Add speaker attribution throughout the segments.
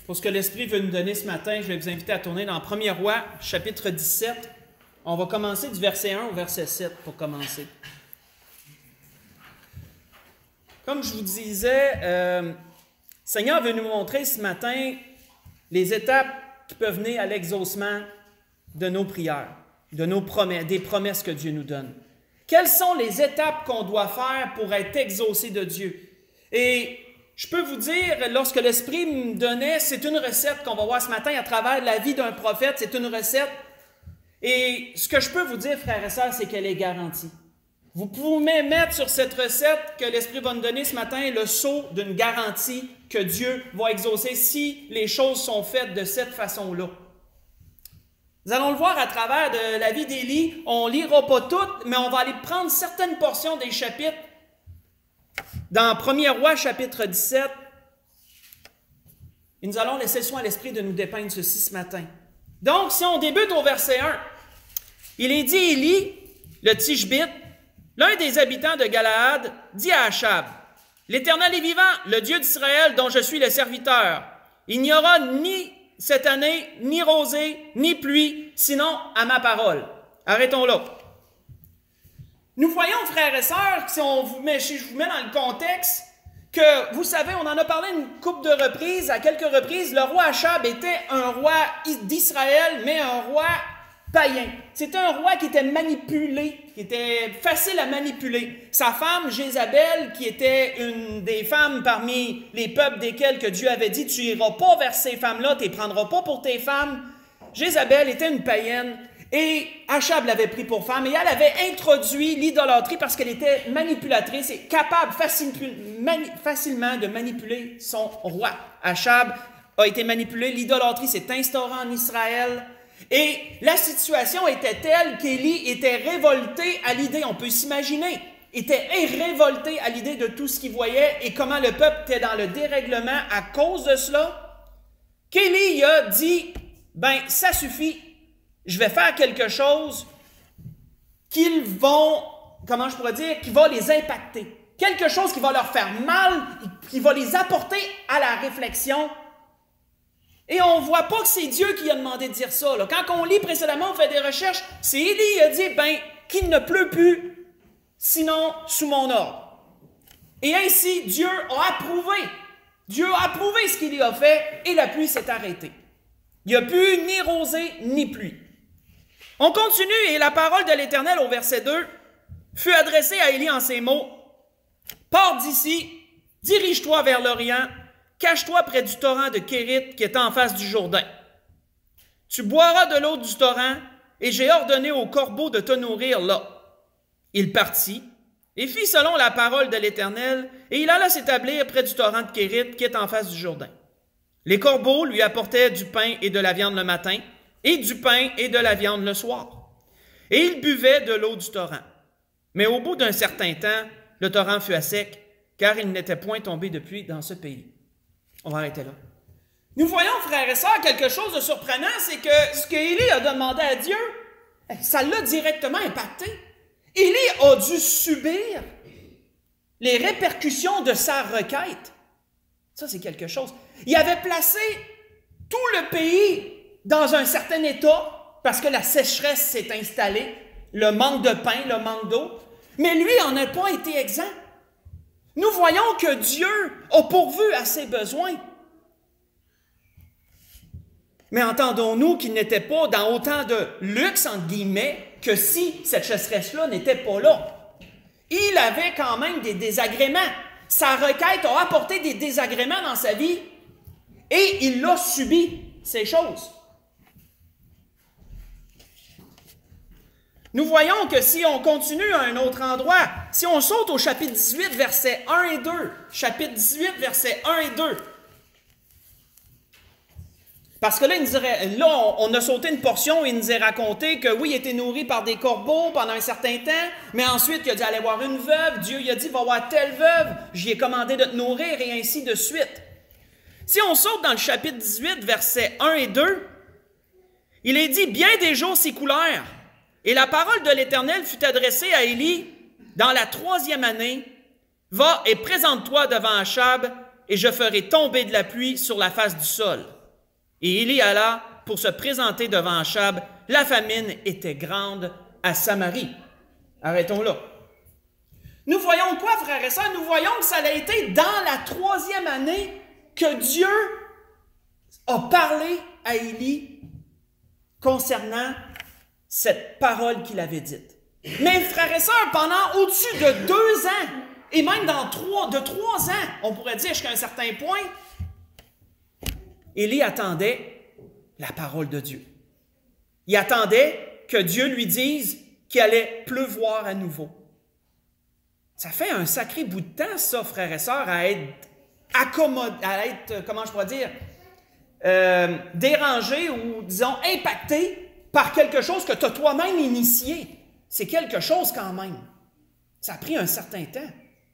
Speaker 1: Pour ce que l'Esprit veut nous donner ce matin, je vais vous inviter à tourner dans 1er Roi, chapitre 17. On va commencer du verset 1 au verset 7 pour commencer. Comme je vous disais, Seigneur veut nous montrer ce matin les étapes qui peuvent mener à l'exaucement de nos prières, de nos promesses, des promesses que Dieu nous donne. Quelles sont les étapes qu'on doit faire pour être exaucé de Dieu? Et je peux vous dire, lorsque l'Esprit me donnait, c'est une recette qu'on va voir ce matin à travers la vie d'un prophète, c'est une recette. Et ce que je peux vous dire, frères et sœurs, c'est qu'elle est garantie. Vous pouvez mettre sur cette recette que l'Esprit va nous donner ce matin le sceau d'une garantie que Dieu va exaucer si les choses sont faites de cette façon-là. Nous allons le voir à travers de la vie d'Élie. On ne lira pas toutes, mais on va aller prendre certaines portions des chapitres. Dans 1er Roi, chapitre 17, et nous allons laisser le soin à l'Esprit de nous dépeindre ceci ce matin. Donc, si on débute au verset 1, il est dit, Élie, le Tishbite, l'un des habitants de Galaad, dit à Achab, « L'Éternel est vivant, le Dieu d'Israël dont je suis le serviteur. Il n'y aura ni cette année, ni rosée, ni pluie, sinon à ma parole. » Arrêtons là. Nous voyons, frères et sœurs, si je vous mets dans le contexte, que, vous savez, on en a parlé une couple de reprises, à quelques reprises, le roi Achab était un roi d'Israël, mais un roi païen. C'était un roi qui était manipulé, qui était facile à manipuler. Sa femme, Jézabel, qui était une des femmes parmi les peuples desquels que Dieu avait dit, tu n'iras pas vers ces femmes-là, tu ne les prendras pas pour tes femmes. Jézabel était une païenne. Et Achab l'avait pris pour femme et elle avait introduit l'idolâtrie parce qu'elle était manipulatrice et capable facilement de manipuler son roi. Achab a été manipulé, l'idolâtrie s'est instaurée en Israël et la situation était telle qu'Élie était révolté à l'idée, on peut s'imaginer, était révolté à l'idée de tout ce qu'il voyait et comment le peuple était dans le dérèglement à cause de cela, qu'Élie a dit, ben ça suffit. Je vais faire quelque chose qui va les impacter. Quelque chose qui va leur faire mal, qui va les apporter à la réflexion. Et on ne voit pas que c'est Dieu qui a demandé de dire ça. Là. Quand on lit précédemment, on fait des recherches, c'est Élie qui a dit, ben, qu'il ne pleut plus, sinon sous mon ordre. Et ainsi, Dieu a approuvé. Dieu a approuvé ce qu'il a fait et la pluie s'est arrêtée. Il n'y a plus ni rosée ni pluie. On continue et la parole de l'Éternel au verset 2 fut adressée à Élie en ces mots. « Pars d'ici, dirige-toi vers l'Orient, cache-toi près du torrent de Kérit qui est en face du Jourdain. Tu boiras de l'eau du torrent et j'ai ordonné aux corbeaux de te nourrir là. » Il partit et fit selon la parole de l'Éternel et il alla s'établir près du torrent de Kérit qui est en face du Jourdain. Les corbeaux lui apportaient du pain et de la viande le matin, et du pain et de la viande le soir. Et il buvait de l'eau du torrent. Mais au bout d'un certain temps, le torrent fut à sec, car il n'était point tombé de pluie dans ce pays. On va arrêter là. Nous voyons, frères et sœurs, quelque chose de surprenant, c'est que ce qu'Élie a demandé à Dieu, ça l'a directement impacté. Élie a dû subir les répercussions de sa requête. Ça, c'est quelque chose. Il avait placé tout le pays dans un certain état, parce que la sécheresse s'est installée, le manque de pain, le manque d'eau, mais lui n'en a pas été exempt. Nous voyons que Dieu a pourvu à ses besoins. Mais entendons-nous qu'il n'était pas dans autant de luxe, entre guillemets, que si cette sécheresse-là n'était pas là. Il avait quand même des désagréments. Sa requête a apporté des désagréments dans sa vie et il a subi ces choses. Nous voyons que si on continue à un autre endroit, si on saute au chapitre 18, versets 1 et 2, chapitre 18, versets 1 et 2, parce que là, on a sauté une portion où il nous est raconté que oui, il était nourri par des corbeaux pendant un certain temps, mais ensuite, il a dit aller voir une veuve, Dieu il a dit va voir telle veuve, j'y ai commandé de te nourrir, et ainsi de suite. Si on saute dans le chapitre 18, versets 1 et 2, il est dit, bien des jours s'écoulèrent, et la parole de l'Éternel fut adressée à Élie dans la 3e année, va et présente-toi devant Achab, et je ferai tomber de la pluie sur la face du sol. Et Élie alla pour se présenter devant Achab. La famine était grande à Samarie. Arrêtons là. Nous voyons quoi, frères et sœurs? Nous voyons que ça a été dans la 3e année que Dieu a parlé à Élie concernant cette parole qu'il avait dite. Mais frères et sœurs, pendant au-dessus de 2 ans, et même de 3 ans, on pourrait dire jusqu'à un certain point, Élie attendait la parole de Dieu. Il attendait que Dieu lui dise qu'il allait pleuvoir à nouveau. Ça fait un sacré bout de temps, ça, frères et sœurs, à être comment je pourrais dire, dérangé ou, disons, impacté par quelque chose que tu as toi-même initié. C'est quelque chose quand même. Ça a pris un certain temps.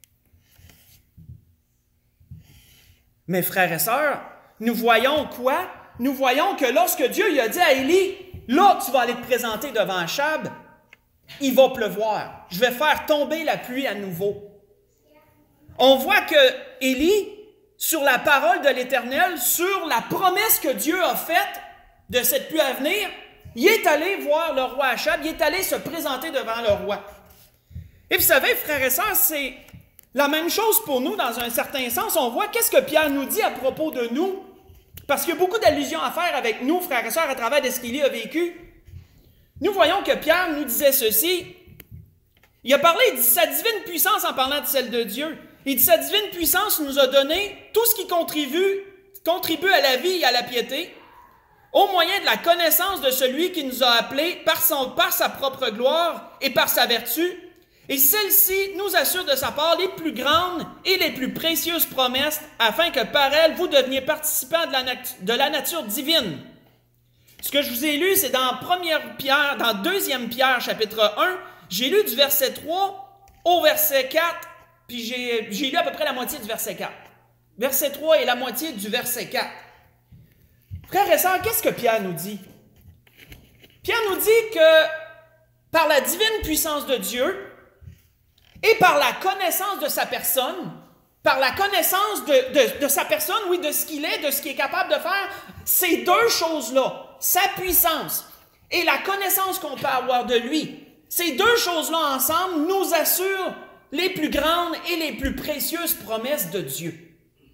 Speaker 1: Mais frères et sœurs, nous voyons quoi? Nous voyons que lorsque Dieu il a dit à Élie, là, tu vas aller te présenter devant Achab, il va pleuvoir. Je vais faire tomber la pluie à nouveau. On voit que Élie, sur la parole de l'Éternel, sur la promesse que Dieu a faite de cette pluie à venir, il est allé voir le roi Achab, il est allé se présenter devant le roi. Et vous savez, frères et sœurs, c'est la même chose pour nous dans un certain sens. On voit qu'est-ce que Pierre nous dit à propos de nous, parce qu'il y a beaucoup d'allusions à faire avec nous, frères et sœurs, à travers ce qu'Élie a vécu. Nous voyons que Pierre nous disait ceci. Il a parlé de sa divine puissance en parlant de celle de Dieu. Il dit, sa divine puissance nous a donné tout ce qui contribue à la vie et à la piété, au moyen de la connaissance de celui qui nous a appelés par sa propre gloire et par sa vertu. Et celle-ci nous assure de sa part les plus grandes et les plus précieuses promesses, afin que par elles, vous deveniez participants de la nature divine. Ce que je vous ai lu, c'est dans 2 Pierre, chapitre 1, j'ai lu du verset 3 au verset 4, puis j'ai lu à peu près la moitié du verset 4. Verset 3 et la moitié du verset 4. Frères et sœurs, qu'est-ce que Pierre nous dit? Pierre nous dit que par la divine puissance de Dieu et par la connaissance de sa personne, par la connaissance de sa personne, oui, de ce qu'il est, de ce qu'il est capable de faire, ces deux choses-là, sa puissance et la connaissance qu'on peut avoir de lui, ces deux choses-là ensemble nous assurent les plus grandes et les plus précieuses promesses de Dieu.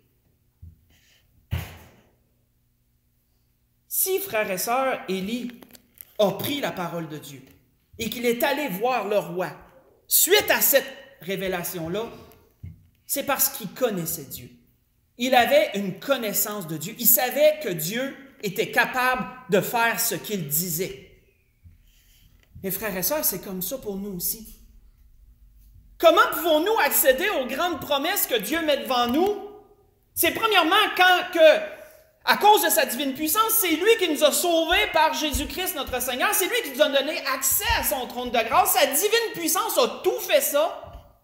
Speaker 1: Si, frères et sœurs, Élie a pris la parole de Dieu et qu'il est allé voir le roi, suite à cette révélation-là, c'est parce qu'il connaissait Dieu. Il avait une connaissance de Dieu. Il savait que Dieu était capable de faire ce qu'il disait. Mes frères et sœurs, c'est comme ça pour nous aussi. Comment pouvons-nous accéder aux grandes promesses que Dieu met devant nous? C'est premièrement à cause de sa divine puissance, c'est lui qui nous a sauvés par Jésus-Christ notre Seigneur. C'est lui qui nous a donné accès à son trône de grâce. Sa divine puissance a tout fait ça.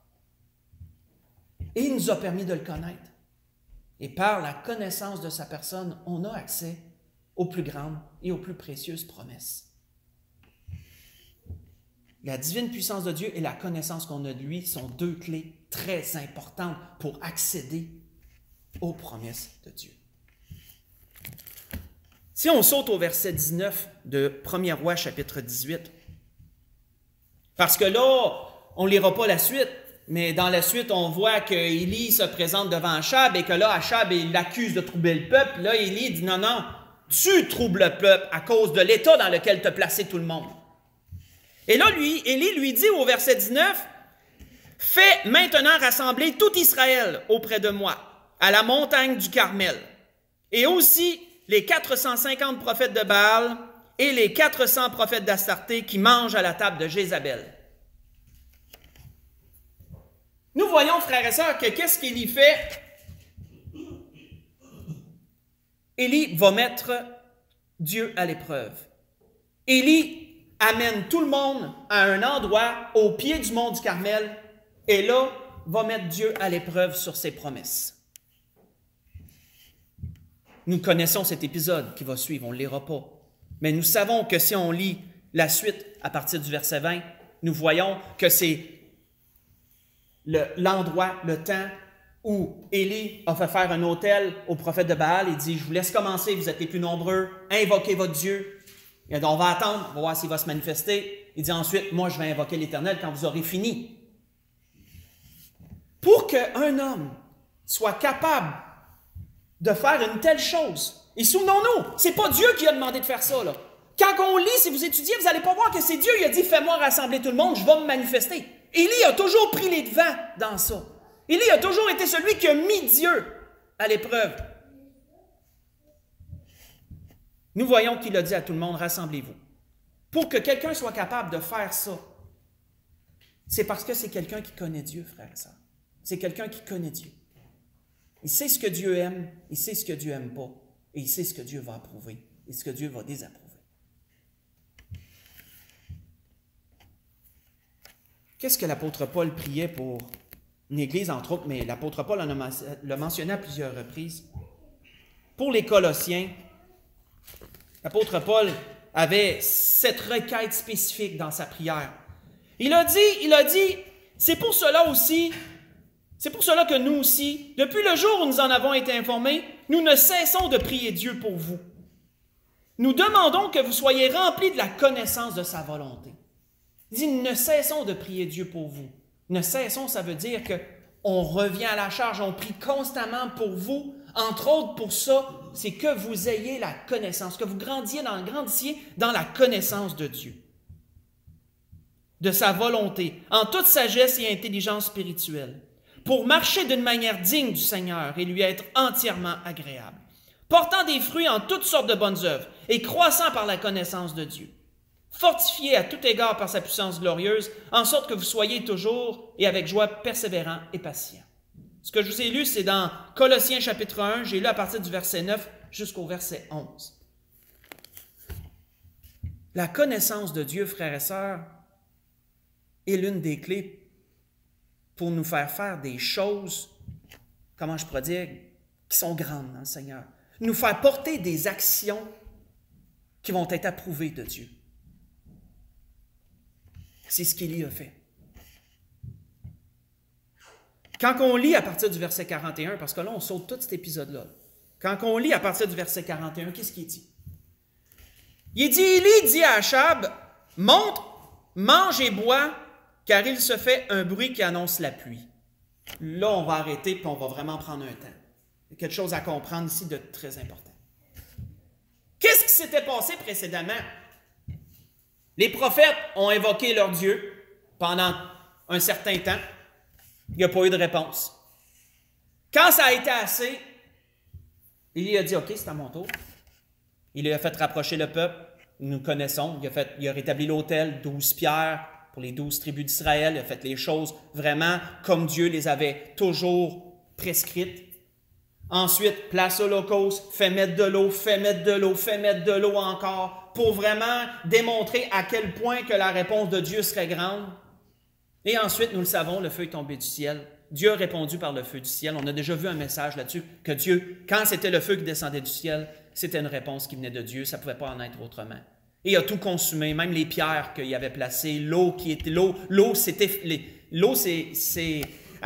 Speaker 1: Et il nous a permis de le connaître. Et par la connaissance de sa personne, on a accès aux plus grandes et aux plus précieuses promesses. La divine puissance de Dieu et la connaissance qu'on a de lui sont deux clés très importantes pour accéder aux promesses de Dieu. Si on saute au verset 19 de 1er Roi, chapitre 18, parce que là, on ne lira pas la suite, mais dans la suite, on voit que Élie se présente devant Achab et que là, Achab, il l'accuse de troubler le peuple. Là, Élie dit, non, non, tu troubles le peuple à cause de l'état dans lequel tu as placé tout le monde. Et là, Élie lui dit au verset 19, « Fais maintenant rassembler tout Israël auprès de moi, à la montagne du Carmel, et aussi les 450 prophètes de Baal et les 400 prophètes d'Astarté qui mangent à la table de Jézabel. » Nous voyons, frères et sœurs, que qu'est-ce qu'Élie fait? Élie va mettre Dieu à l'épreuve. Élie amène tout le monde à un endroit au pied du mont du Carmel et là, va mettre Dieu à l'épreuve sur ses promesses. Nous connaissons cet épisode qui va suivre, on ne le lira pas. Mais nous savons que si on lit la suite à partir du verset 20, nous voyons que c'est l'endroit, le temps où Élie a fait faire un autel au prophète de Baal. Il dit, je vous laisse commencer, vous êtes les plus nombreux, invoquez votre Dieu. Il dit, on va attendre, on va voir s'il va se manifester. Il dit ensuite, moi je vais invoquer l'Éternel quand vous aurez fini. Pour qu'un homme soit capable de faire une telle chose, et souvenons-nous, c'est pas Dieu qui a demandé de faire ça, là. Quand on lit, si vous étudiez, vous n'allez pas voir que c'est Dieu qui a dit « Fais-moi rassembler tout le monde, je vais me manifester ». Élie a toujours pris les devants dans ça. Élie a toujours été celui qui a mis Dieu à l'épreuve. Nous voyons qu'il a dit à tout le monde « Rassemblez-vous ». Pour que quelqu'un soit capable de faire ça, c'est parce que c'est quelqu'un qui connaît Dieu, frère et sœur. C'est quelqu'un qui connaît Dieu. Il sait ce que Dieu aime, il sait ce que Dieu n'aime pas, et il sait ce que Dieu va approuver et ce que Dieu va désapprouver. Qu'est-ce que l'apôtre Paul priait pour une église, entre autres, mais l'apôtre Paul l'a mentionné à plusieurs reprises. Pour les Colossiens, l'apôtre Paul avait cette requête spécifique dans sa prière. Il a dit, c'est pour cela que nous aussi, depuis le jour où nous en avons été informés, nous ne cessons de prier Dieu pour vous. Nous demandons que vous soyez remplis de la connaissance de sa volonté. Il dit, ne cessons de prier Dieu pour vous. Ne cessons, ça veut dire qu'on revient à la charge, on prie constamment pour vous. Entre autres, pour ça, c'est que vous ayez la connaissance, que vous grandissiez dans la connaissance de Dieu, de sa volonté, en toute sagesse et intelligence spirituelle, pour marcher d'une manière digne du Seigneur et lui être entièrement agréable, portant des fruits en toutes sortes de bonnes œuvres et croissant par la connaissance de Dieu. Fortifié à tout égard par sa puissance glorieuse, en sorte que vous soyez toujours et avec joie persévérants et patients. Ce que je vous ai lu, c'est dans Colossiens chapitre 1, j'ai lu à partir du verset 9 jusqu'au verset 11. La connaissance de Dieu, frères et sœurs, est l'une des clés pour nous faire des choses, comment je pourrais dire, qui sont grandes dans le Seigneur. Nous faire porter des actions qui vont être approuvées de Dieu. C'est ce qu'Élie a fait. Quand on lit à partir du verset 41, parce que là, on saute tout cet épisode-là. Quand on lit à partir du verset 41, qu'est-ce qu'il dit? Il dit, Élie dit à Achab, « Monte, mange et bois, car il se fait un bruit qui annonce la pluie. » Là, on va arrêter et on va vraiment prendre un temps. Il y a quelque chose à comprendre ici de très important. Qu'est-ce qui s'était passé précédemment? Les prophètes ont invoqué leur Dieu pendant un certain temps. Il n'y a pas eu de réponse. Quand ça a été assez, il a dit, OK, c'est à mon tour. Il a fait rapprocher le peuple. Nous connaissons. Il a rétabli l'autel, 12 pierres pour les 12 tribus d'Israël. Il a fait les choses vraiment comme Dieu les avait toujours prescrites. Ensuite, place holocauste, fait mettre de l'eau, fait mettre de l'eau, fait mettre de l'eau encore, pour vraiment démontrer à quel point que la réponse de Dieu serait grande. Et ensuite, nous le savons, le feu est tombé du ciel. Dieu a répondu par le feu du ciel. On a déjà vu un message là-dessus, que Dieu, quand c'était le feu qui descendait du ciel, c'était une réponse qui venait de Dieu, ça ne pouvait pas en être autrement. Et il a tout consumé, même les pierres qu'il avait placées, l'eau qui était... L'eau, c'est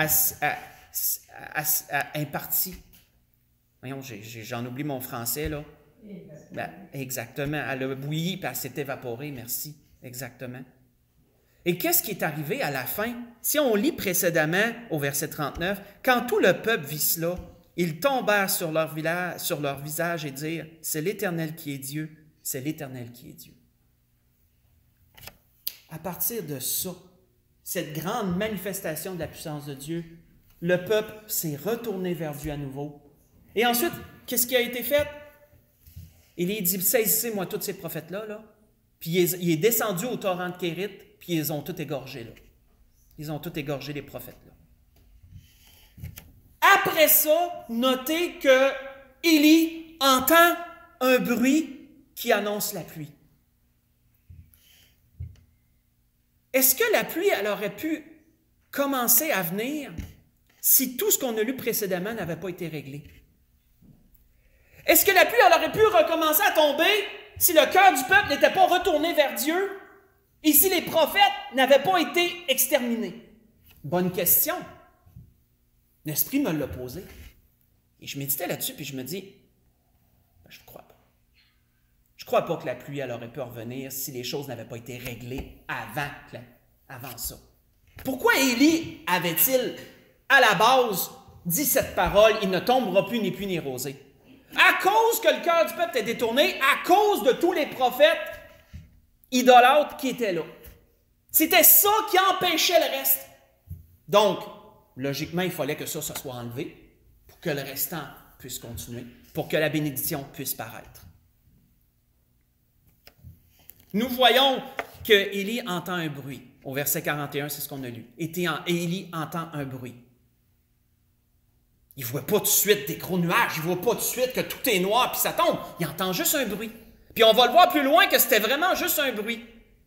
Speaker 1: imparti. Voyons, j'en oublie mon français, là. Ben, exactement. Elle a bouilli et elle s'est évaporée, merci. Exactement. Et qu'est-ce qui est arrivé à la fin? Si on lit précédemment au verset 39, « Quand tout le peuple vit cela, ils tombèrent sur leur visage et dirent, « C'est l'Éternel qui est Dieu, c'est l'Éternel qui est Dieu. » À partir de ça, cette grande manifestation de la puissance de Dieu, le peuple s'est retourné vers Dieu à nouveau. Et ensuite, qu'est-ce qui a été fait? Il dit, saisissez-moi tous ces prophètes-là, là. Puis il est descendu au torrent de Kérit, puis ils ont tout égorgé, là. Ils ont tout égorgé, les prophètes-là. Après ça, notez que Élie entend un bruit qui annonce la pluie. Est-ce que la pluie, elle aurait pu commencer à venir si tout ce qu'on a lu précédemment n'avait pas été réglé? Est-ce que la pluie, elle aurait pu recommencer à tomber si le cœur du peuple n'était pas retourné vers Dieu et si les prophètes n'avaient pas été exterminés? Bonne question. L'Esprit me l'a posé. Et je méditais là-dessus, puis je me dis, ben, je ne crois pas. Je ne crois pas que la pluie, elle aurait pu revenir si les choses n'avaient pas été réglées avant ça. Pourquoi Élie avait-il, à la base, dit cette parole, il ne tombera plus ni pluie ni rosée? À cause que le cœur du peuple est détourné, à cause de tous les prophètes idolâtres qui étaient là. C'était ça qui empêchait le reste. Donc, logiquement, il fallait que ça soit enlevé pour que le restant puisse continuer, pour que la bénédiction puisse paraître. Nous voyons que Élie entend un bruit. Au verset 41, c'est ce qu'on a lu. Élie entend un bruit. Il ne voit pas tout de suite des gros nuages, il ne voit pas tout de suite que tout est noir puis ça tombe. Il entend juste un bruit. Puis on va le voir plus loin que c'était vraiment juste un bruit.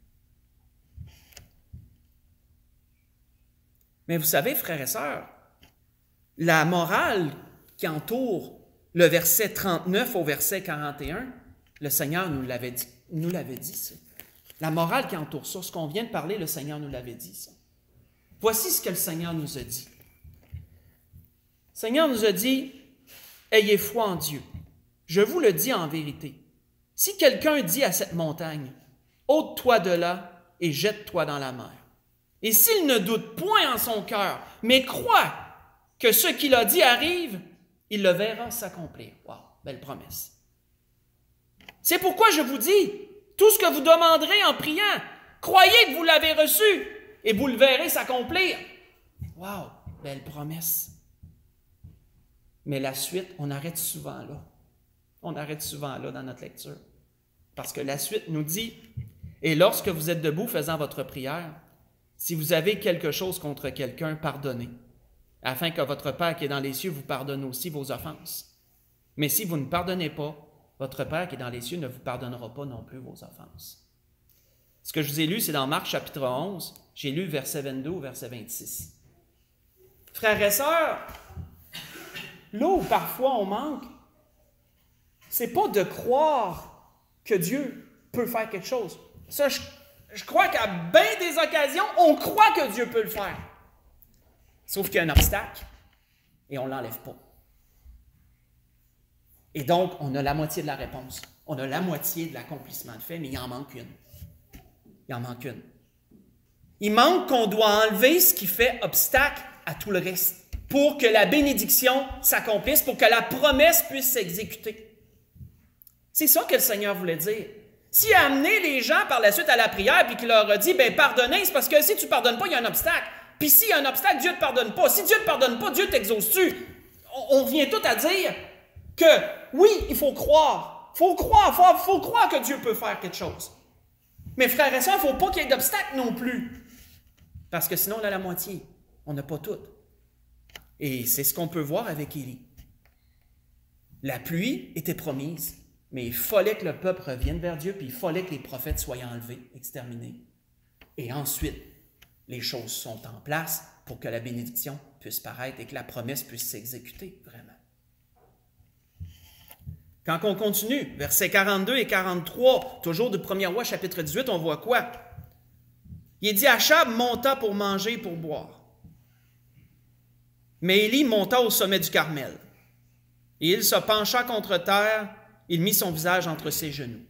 Speaker 1: Mais vous savez, frères et sœurs, la morale qui entoure le verset 39 au verset 41, le Seigneur nous l'avait dit ça. La morale qui entoure ça, ce qu'on vient de parler, le Seigneur nous l'avait dit ça. Voici ce que le Seigneur nous a dit. Le Seigneur nous a dit, « Ayez foi en Dieu. Je vous le dis en vérité. Si quelqu'un dit à cette montagne, « Ôte-toi de là et jette-toi dans la mer. » Et s'il ne doute point en son cœur, mais croit que ce qu'il a dit arrive, il le verra s'accomplir. » Wow, belle promesse. C'est pourquoi je vous dis, tout ce que vous demanderez en priant, croyez que vous l'avez reçu et vous le verrez s'accomplir. Wow, belle promesse. Mais la suite, on arrête souvent là. On arrête souvent là dans notre lecture. Parce que la suite nous dit, « Et lorsque vous êtes debout faisant votre prière, si vous avez quelque chose contre quelqu'un, pardonnez, afin que votre Père qui est dans les cieux vous pardonne aussi vos offenses. Mais si vous ne pardonnez pas, votre Père qui est dans les cieux ne vous pardonnera pas non plus vos offenses. » Ce que je vous ai lu, c'est dans Marc chapitre 11. J'ai lu verset 22 au verset 26. Frères et sœurs, là où parfois on manque, c'est pas de croire que Dieu peut faire quelque chose. Ça, je crois qu'à bien des occasions, on croit que Dieu peut le faire. Sauf qu'il y a un obstacle et on ne l'enlève pas. Et donc, on a la moitié de la réponse. On a la moitié de l'accomplissement de fait, mais il en manque une. Il en manque une. Il manque qu'on doit enlever ce qui fait obstacle à tout le reste pour que la bénédiction s'accomplisse, pour que la promesse puisse s'exécuter. C'est ça que le Seigneur voulait dire. S'il a amené les gens par la suite à la prière et qu'il leur a dit, « Pardonnez, c'est parce que si tu ne pardonnes pas, il y a un obstacle. Puis s'il y a un obstacle, Dieu ne te pardonne pas. Si Dieu ne te pardonne pas, Dieu t'exauce-tu. » On revient tout à dire que, oui, il faut croire. Faut croire que Dieu peut faire quelque chose. Mais frères et sœurs, il ne faut pas qu'il y ait d'obstacle non plus. Parce que sinon, on a la moitié. On n'a pas tout. Et c'est ce qu'on peut voir avec Élie. La pluie était promise. Mais il fallait que le peuple revienne vers Dieu, puis il fallait que les prophètes soient enlevés, exterminés. Et ensuite, les choses sont en place pour que la bénédiction puisse paraître et que la promesse puisse s'exécuter, vraiment. Quand on continue, versets 42 et 43, toujours du 1er roi, chapitre 18, on voit quoi? Il dit, Achab monta pour manger et pour boire. Mais Élie monta au sommet du Carmel. Et il se pencha contre terre. Il mit son visage entre ses genoux.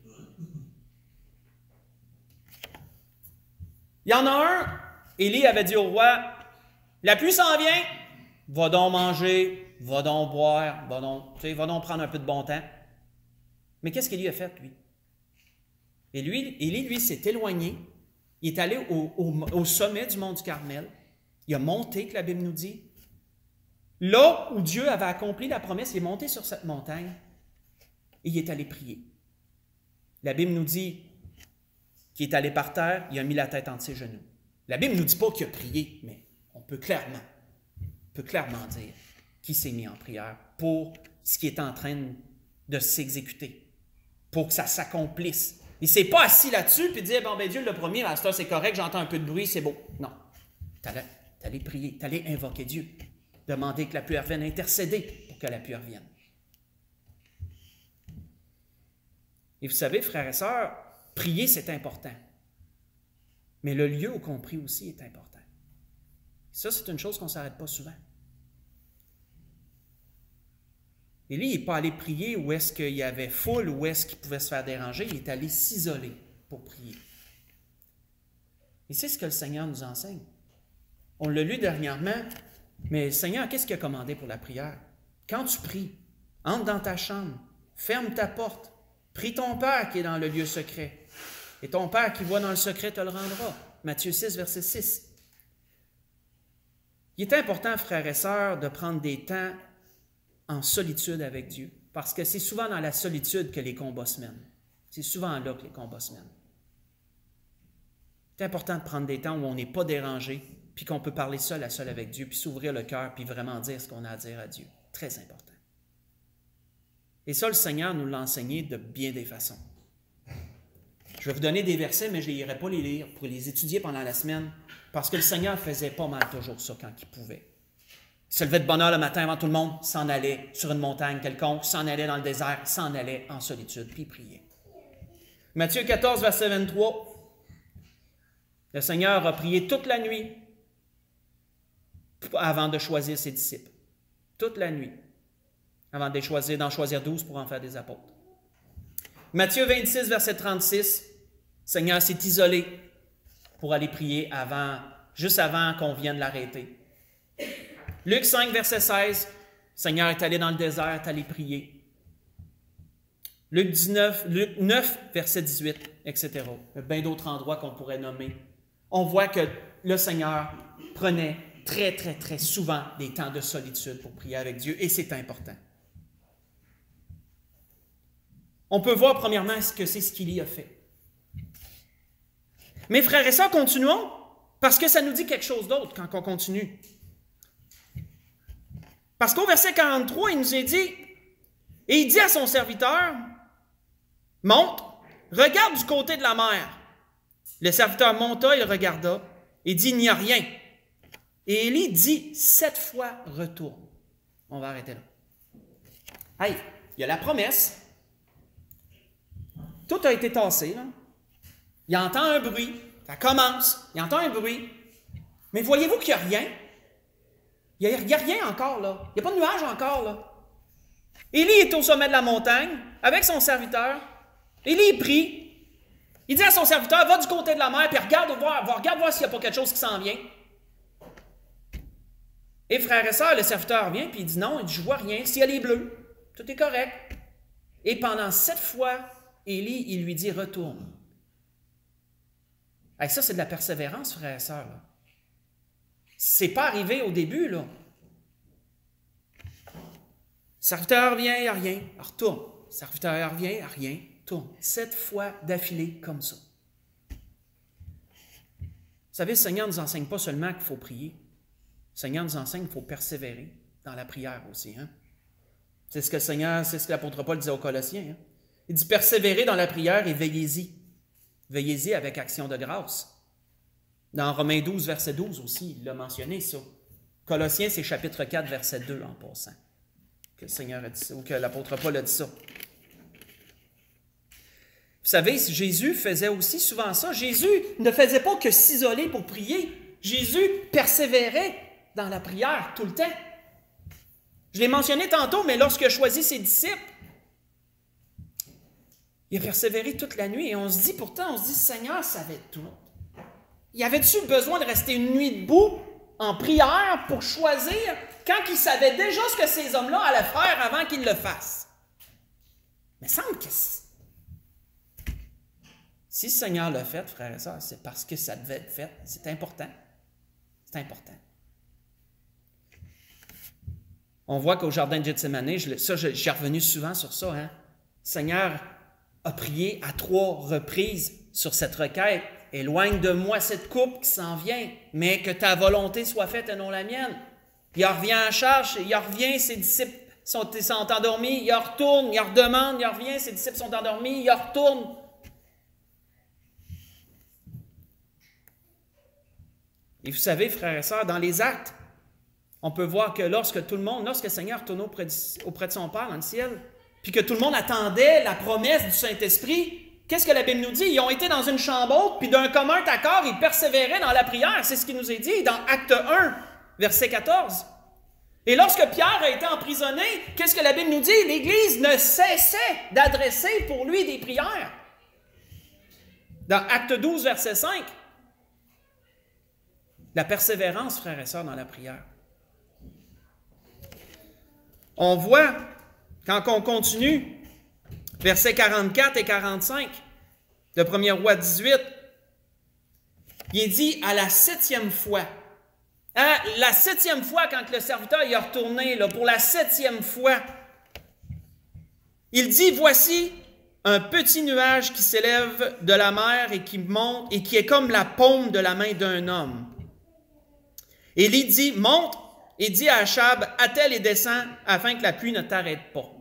Speaker 1: Il y en a un, Élie avait dit au roi, « La pluie s'en vient, va donc manger, va donc boire, va donc prendre un peu de bon temps. » Mais qu'est-ce qu'Élie a fait, lui? Et Élie, lui, s'est éloigné. Il est allé au sommet du mont du Carmel. Il a monté, que la Bible nous dit. Là où Dieu avait accompli la promesse, il est monté sur cette montagne. Et il est allé prier. La Bible nous dit qu'il est allé par terre, il a mis la tête entre ses genoux. La Bible ne nous dit pas qu'il a prié, mais on peut clairement dire qu'il s'est mis en prière pour ce qui est en train de s'exécuter, pour que ça s'accomplisse. Il ne s'est pas assis là-dessus et dit, Dieu l'a promis, à ça c'est correct, j'entends un peu de bruit, c'est beau. Non. Tu allais prier, tu allais invoquer Dieu, demander que la pluie revienne, intercéder pour que la pluie revienne. Et vous savez, frères et sœurs, prier, c'est important. Mais le lieu où on prie aussi est important. Ça, c'est une chose qu'on ne s'arrête pas souvent. Élie n'est pas allé prier où est-ce qu'il y avait foule, où est-ce qu'il pouvait se faire déranger. Il est allé s'isoler pour prier. Et c'est ce que le Seigneur nous enseigne. On l'a lu dernièrement, mais le Seigneur, qu'est-ce qu'il a commandé pour la prière? Quand tu pries, entre dans ta chambre, ferme ta porte, prie ton Père qui est dans le lieu secret. Et ton Père qui voit dans le secret te le rendra. Matthieu 6, verset 6. Il est important, frères et sœurs, de prendre des temps en solitude avec Dieu, parce que c'est souvent dans la solitude que les combats se mènent. C'est souvent là que les combats se mènent. C'est important de prendre des temps où on n'est pas dérangé, puis qu'on peut parler seul à seul avec Dieu, puis s'ouvrir le cœur, puis vraiment dire ce qu'on a à dire à Dieu. Très important. Et ça, le Seigneur nous l'a enseigné de bien des façons. Je vais vous donner des versets, mais je n'irai pas les lire pour les étudier pendant la semaine, parce que le Seigneur faisait pas mal toujours ça quand il pouvait. Il se levait de bonne heure le matin avant tout le monde, s'en allait sur une montagne quelconque, s'en allait dans le désert, s'en allait en solitude, puis il priait. Matthieu 14, verset 23. Le Seigneur a prié toute la nuit avant de choisir ses disciples. Toute la nuit. Avant d'en choisir 12 pour en faire des apôtres. Matthieu 26, verset 36. Le Seigneur s'est isolé pour aller prier juste avant qu'on vienne l'arrêter. Luc 5, verset 16. Le Seigneur est allé dans le désert, est allé prier. Luc 9, verset 18, etc. Il y a bien d'autres endroits qu'on pourrait nommer. On voit que le Seigneur prenait très, très, très souvent des temps de solitude pour prier avec Dieu, et c'est important. On peut voir premièrement ce que c'est ce qu'il y a fait. Mes frères et sœurs, continuons, parce que ça nous dit quelque chose d'autre quand on continue. Parce qu'au verset 43, il nous est dit, et il dit à son serviteur, « Monte, regarde du côté de la mer. » Le serviteur monta, il regarda, et dit, « Il n'y a rien. » Et Élie dit 7 fois, « Retourne. » On va arrêter là. Hey, il y a la promesse. Tout a été tassé, là. Il entend un bruit. Ça commence. Il entend un bruit. Mais voyez-vous qu'il n'y a rien? Il n'y a rien encore, là. Il n'y a pas de nuage encore, là. Élie est au sommet de la montagne avec son serviteur. Élie prie. Il dit à son serviteur, va du côté de la mer, puis regarde voir s'il n'y a pas quelque chose qui s'en vient. Et frères et sœurs, le serviteur vient, puis il dit non, il dit, je vois rien. Ciel est bleu. Tout est correct. Et pendant 7 fois, Élie, il lui dit, retourne. Et ça, c'est de la persévérance, frères et sœurs. Là. C'est pas arrivé au début, là. Serviteur vient, il n'y a rien. Alors, retourne. Serviteur revient, il n'y a rien. Tourne. 7 fois d'affilée comme ça. Vous savez, le Seigneur ne nous enseigne pas seulement qu'il faut prier. Le Seigneur nous enseigne qu'il faut persévérer dans la prière aussi. Hein? C'est ce que l'apôtre Paul disait aux Colossiens. Hein? Il dit persévérer dans la prière et veillez-y. Veillez-y avec action de grâce. Dans Romains 12, verset 12 aussi, il l'a mentionné ça. Colossiens, c'est chapitre 4, verset 2 en passant. Que le Seigneur a dit ça, ou que l'apôtre Paul a dit ça. Vous savez, Jésus faisait aussi souvent ça. Jésus ne faisait pas que s'isoler pour prier. Jésus persévérait dans la prière tout le temps. Je l'ai mentionné tantôt, mais lorsqu'il a choisi ses disciples, il a persévéré toute la nuit. Et on se dit, Seigneur savait tout. Y avait-tu besoin de rester une nuit debout en prière pour choisir quand il savait déjà ce que ces hommes-là allaient faire avant qu'ils le fassent? Mais il semble que si le Seigneur l'a fait, frères et sœurs, c'est parce que ça devait être fait. C'est important. C'est important. On voit qu'au jardin de Gethsémani, j'ai revenu souvent sur ça, hein? Le Seigneur a prié à 3 reprises sur cette requête. Éloigne de moi cette coupe qui s'en vient, mais que ta volonté soit faite et non la mienne. Il revient en charge, il revient, ses disciples sont endormis, il retourne, il redemande, il revient, ses disciples sont endormis, il retourne. Et vous savez, frères et sœurs, dans les actes, on peut voir que lorsque le Seigneur tourne auprès de son Père dans le ciel, puis que tout le monde attendait la promesse du Saint-Esprit, qu'est-ce que la Bible nous dit? Ils ont été dans une chambre haute, puis d'un commun accord, ils persévéraient dans la prière. C'est ce qui nous est dit dans Acte 1, verset 14. Et lorsque Pierre a été emprisonné, qu'est-ce que la Bible nous dit? L'Église ne cessait d'adresser pour lui des prières. Dans Acte 12, verset 5, la persévérance, frères et sœurs, dans la prière. On voit, quand on continue, versets 44 et 45, de 1er Roi 18, il est dit à la 7e fois. La 7e fois, quand le serviteur y a retourné, là, pour la 7e fois, il dit, voici un petit nuage qui s'élève de la mer et qui monte et qui est comme la paume de la main d'un homme. Élie dit, monte et dit à Achab, attelle et descends afin que la pluie ne t'arrête pas.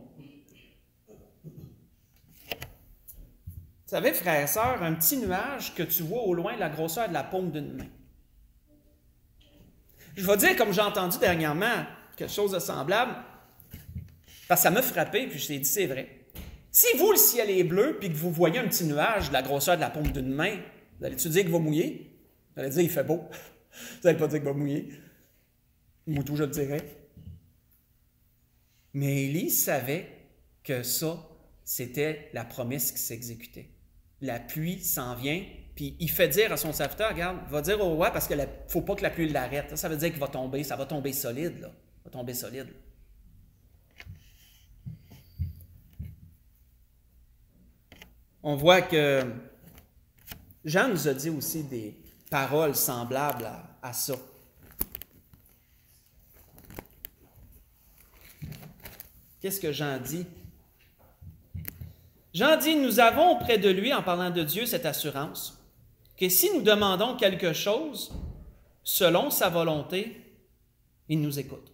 Speaker 1: Vous savez, frères et sœurs, un petit nuage que tu vois au loin, la grosseur de la paume d'une main. Je vais dire, comme j'ai entendu dernièrement, quelque chose de semblable, parce que ça m'a frappé, puis je t'ai dit, c'est vrai. Si vous, le ciel est bleu, puis que vous voyez un petit nuage de la grosseur de la paume d'une main, vous allez-tu dire qu'il va mouiller? Vous allez dire, il fait beau. Vous n'allez pas dire qu'il va mouiller. Moutou, je le dirais. Mais Élie savait que ça, c'était la promesse qui s'exécutait. La pluie s'en vient, puis il fait dire à son serviteur, regarde, va dire au roi, parce qu'il ne faut pas que la pluie l'arrête. Ça veut dire qu'il va tomber, ça va tomber solide, là. Ça va tomber solide. On voit que Jean nous a dit aussi des paroles semblables à ça. Qu'est-ce que Jean dit? Jean dit, nous avons auprès de lui, en parlant de Dieu, cette assurance, que si nous demandons quelque chose, selon sa volonté, il nous écoute.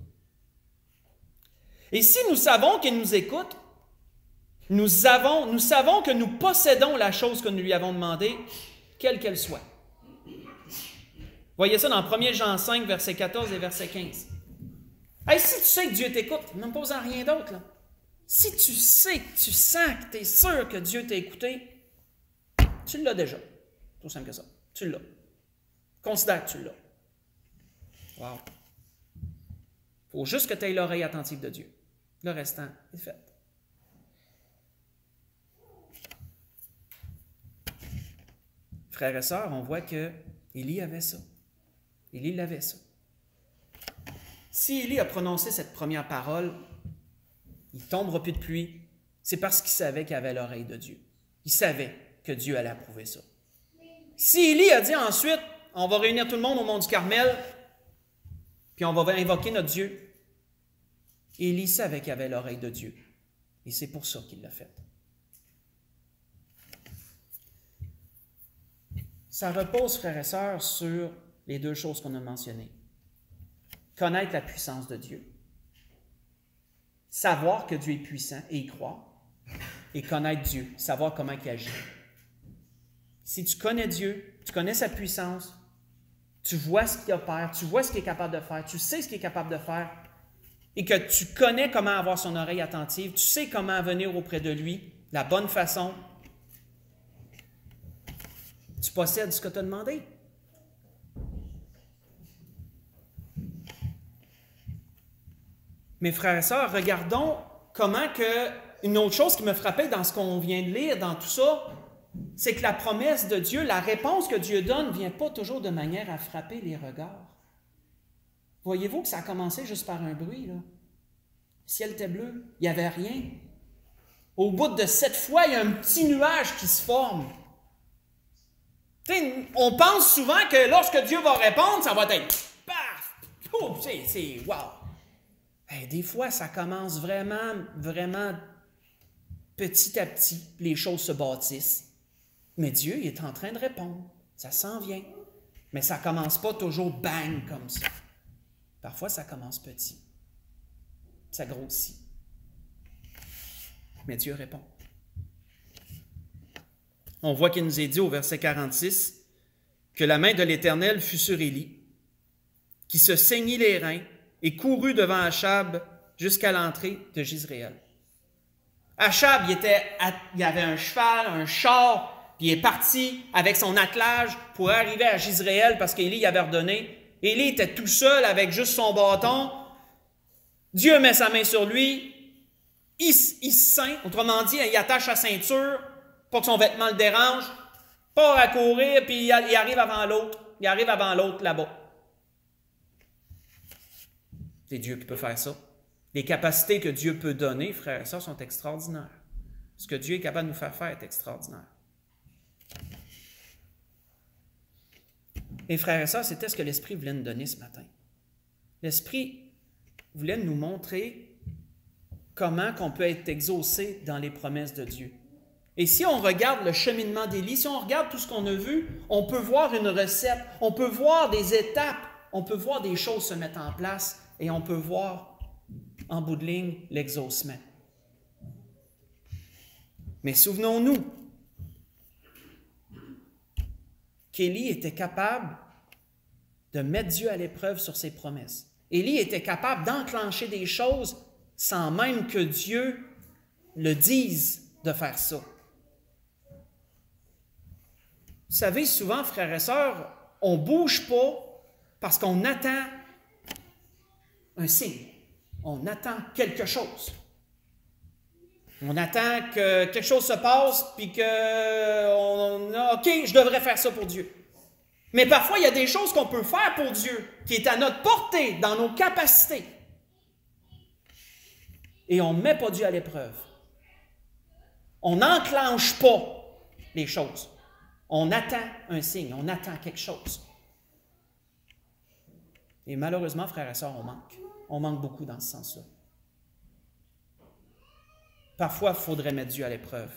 Speaker 1: Et si nous savons qu'il nous écoute, nous savons que nous possédons la chose que nous lui avons demandée, quelle qu'elle soit. Voyez ça dans 1 Jean 5, verset 14 et verset 15. Hey, si tu sais que Dieu t'écoute, ne me pose en rien d'autre, là. Si tu sais, tu sens que tu es sûr que Dieu t'a écouté, tu l'as déjà. Tout simple que ça. Tu l'as. Considère que tu l'as. Wow. Il faut juste que tu aies l'oreille attentive de Dieu. Le restant est fait. Frères et sœurs, on voit que Élie avait ça. Élie l'avait ça. Si Élie a prononcé cette première parole, il ne tombera plus de pluie, c'est parce qu'il savait qu'il avait l'oreille de Dieu. Il savait que Dieu allait approuver ça. Si Élie a dit ensuite, on va réunir tout le monde au mont du Carmel, puis on va invoquer notre Dieu, Élie savait qu'il avait l'oreille de Dieu. Et c'est pour ça qu'il l'a fait. Ça repose, frères et sœurs, sur les deux choses qu'on a mentionnées. Connaître la puissance de Dieu. Savoir que Dieu est puissant et y croire. Et connaître Dieu, savoir comment il agit. Si tu connais Dieu, tu connais sa puissance, tu vois ce qu'il opère, tu vois ce qu'il est capable de faire, tu sais ce qu'il est capable de faire, et que tu connais comment avoir son oreille attentive, tu sais comment venir auprès de lui, la bonne façon, tu possèdes ce que tu as demandé. Mes frères et sœurs, regardons comment que, une autre chose qui me frappait dans ce qu'on vient de lire, dans tout ça, c'est que la promesse de Dieu, la réponse que Dieu donne, ne vient pas toujours de manière à frapper les regards. Voyez-vous que ça a commencé juste par un bruit, là? Le ciel était bleu, il n'y avait rien. Au bout de 7 fois, il y a un petit nuage qui se forme. T'sais, on pense souvent que lorsque Dieu va répondre, ça va être paf! Oh, c'est wow! Hey, des fois, ça commence vraiment, vraiment petit à petit, les choses se bâtissent. Mais Dieu, il est en train de répondre. Ça s'en vient. Mais ça ne commence pas toujours bang comme ça. Parfois, ça commence petit. Ça grossit. Mais Dieu répond. On voit qu'il nous est dit au verset 46 que la main de l'Éternel fut sur Élie, qui se saignit les reins et courut devant Achab jusqu'à l'entrée de Jizréel. Achab, il avait un cheval, un char, puis il est parti avec son attelage pour arriver à Jizréel parce qu'Élie avait ordonné. Élie était tout seul avec juste son bâton. Dieu met sa main sur lui, il se ceint, autrement dit, il attache sa ceinture, pas que son vêtement le dérange, part à courir, puis il arrive avant l'autre. Il arrive avant l'autre là-bas. C'est Dieu qui peut faire ça. Les capacités que Dieu peut donner, frères et sœurs, sont extraordinaires. Ce que Dieu est capable de nous faire est extraordinaire. Et frères et sœurs, c'était ce que l'Esprit voulait nous donner ce matin. L'Esprit voulait nous montrer comment on peut être exaucé dans les promesses de Dieu. Et si on regarde le cheminement d'Élie, si on regarde tout ce qu'on a vu, on peut voir une recette, on peut voir des étapes, on peut voir des choses se mettre en place et on peut voir, en bout de ligne, l'exaucement. Mais souvenons-nous qu'Élie était capable de mettre Dieu à l'épreuve sur ses promesses. Élie était capable d'enclencher des choses sans même que Dieu le dise de faire ça. Vous savez, souvent, frères et sœurs, on ne bouge pas parce qu'on attend un signe. On attend quelque chose. On attend que quelque chose se passe, puis OK, je devrais faire ça pour Dieu. Mais parfois, il y a des choses qu'on peut faire pour Dieu, qui est à notre portée, dans nos capacités. Et on ne met pas Dieu à l'épreuve. On n'enclenche pas les choses. On attend un signe, on attend quelque chose. Et malheureusement, frères et sœurs, on manque. On manque beaucoup dans ce sens-là. Parfois, il faudrait mettre Dieu à l'épreuve.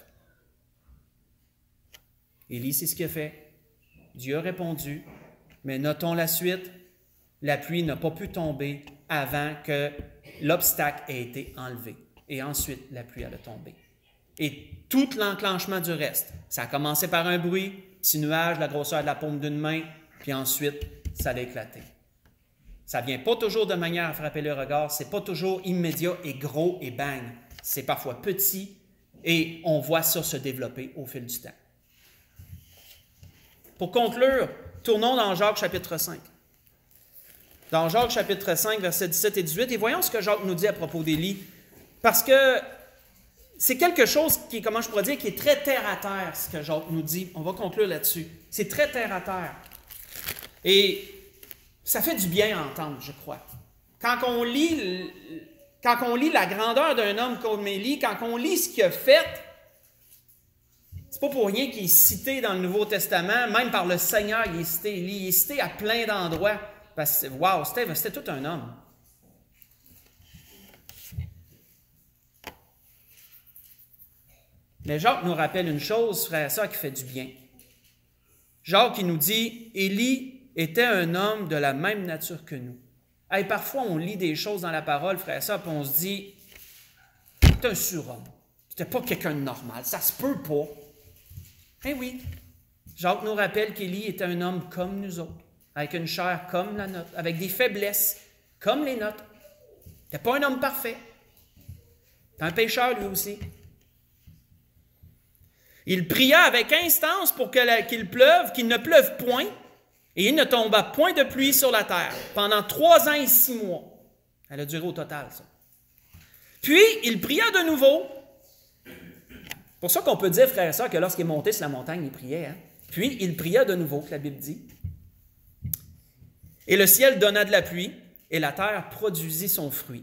Speaker 1: Élie, c'est ce qu'il a fait. Dieu a répondu, mais notons la suite. La pluie n'a pas pu tomber avant que l'obstacle ait été enlevé. Et ensuite, la pluie a tombé. Et tout l'enclenchement du reste, ça a commencé par un bruit, petit nuage, la grosseur de la paume d'une main, puis ensuite, ça a éclaté. Ça ne vient pas toujours de manière à frapper le regard, c'est pas toujours immédiat et gros et bang. C'est parfois petit et on voit ça se développer au fil du temps. Pour conclure, tournons dans Jacques chapitre 5. Dans Jacques chapitre 5, versets 17 et 18, et voyons ce que Jacques nous dit à propos d'Élie, parce que c'est quelque chose qui, comment je pourrais dire, qui est très terre à terre, ce que Jacques nous dit. On va conclure là-dessus. C'est très terre à terre. Et ça fait du bien à entendre, je crois. Quand on lit la grandeur d'un homme comme Élie, quand on lit ce qu'il a fait, c'est pas pour rien qu'il est cité dans le Nouveau Testament, même par le Seigneur, il est cité. Élie, il est cité à plein d'endroits. Parce que, wow, c'était tout un homme. Mais Jacques nous rappelle une chose, frère et sœur, qui fait du bien. Jacques, il nous dit, Élie était un homme de la même nature que nous. Et parfois, on lit des choses dans la parole, frère et sœur, puis on se dit, c'est un surhomme. C'était pas quelqu'un de normal. Ça se peut pas. Eh oui. Jacques nous rappelle qu'Élie était un homme comme nous autres, avec une chair comme la nôtre, avec des faiblesses comme les nôtres. Il n'était pas un homme parfait. C'est un pécheur, lui aussi. Il pria avec instance pour qu'il pleuve, qu'il ne pleuve point, et il ne tomba point de pluie sur la terre pendant 3 ans et 6 mois. Elle a duré au total, ça. Puis, il pria de nouveau. C'est pour ça qu'on peut dire, frère et sœur, que lorsqu'il est monté sur la montagne, il priait. Hein? Puis, il pria de nouveau, que la Bible dit. Et le ciel donna de la pluie, et la terre produisit son fruit.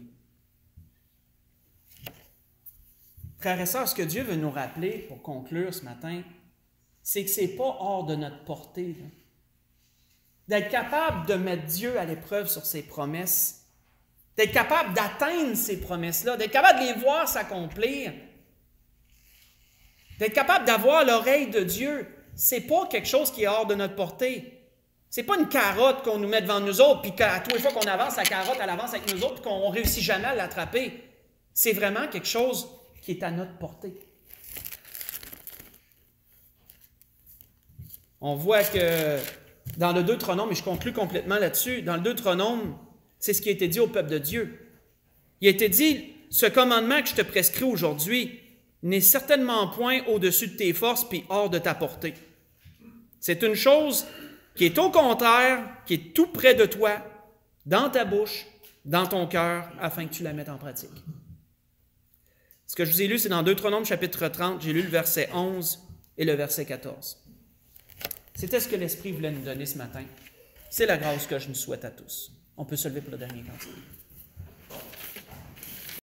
Speaker 1: Frères et sœurs, ce que Dieu veut nous rappeler, pour conclure ce matin, c'est que ce n'est pas hors de notre portée. Là. D'être capable de mettre Dieu à l'épreuve sur ses promesses, d'être capable d'atteindre ces promesses-là, d'être capable de les voir s'accomplir, d'être capable d'avoir l'oreille de Dieu, ce n'est pas quelque chose qui est hors de notre portée. Ce n'est pas une carotte qu'on nous met devant nous autres, puis qu'à tous les fois qu'on avance, la carotte, elle avance avec nous autres, puis qu'on ne réussit jamais à l'attraper. C'est vraiment quelque chose qui est à notre portée. On voit que dans le Deutéronome, et je conclus complètement là-dessus, dans le Deutéronome, c'est ce qui a été dit au peuple de Dieu. Il a été dit, ce commandement que je te prescris aujourd'hui n'est certainement point au-dessus de tes forces puis hors de ta portée. C'est une chose qui est au contraire, qui est tout près de toi, dans ta bouche, dans ton cœur afin que tu la mettes en pratique. Ce que je vous ai lu, c'est dans Deutéronome chapitre 30, j'ai lu le verset 11 et le verset 14. C'était ce que l'Esprit voulait nous donner ce matin. C'est la grâce que je nous souhaite à tous. On peut se lever pour le dernier cantique.